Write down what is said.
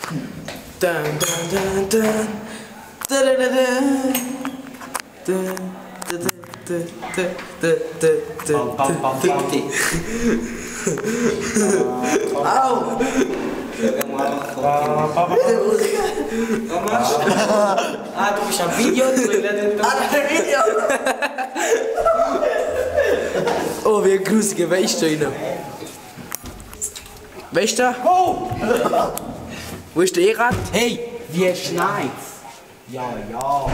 Au! Ah, du bist am Video? Video! Oh, wie grusige Weißt du rein. Weißt du? Oh! Wo ist der E-Rad? Hey, wie schneit's? Ja, ja.